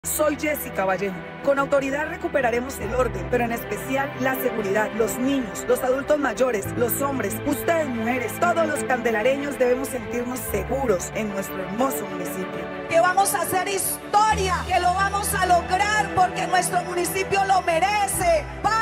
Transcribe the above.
Soy Jessica Vallejo. Con autoridad recuperaremos el orden, pero en especial la seguridad. Los niños, los adultos mayores, los hombres, ustedes mujeres, todos los candelareños debemos sentirnos seguros en nuestro hermoso municipio. Que vamos a hacer historia, que lo vamos a lograr porque nuestro municipio lo merece.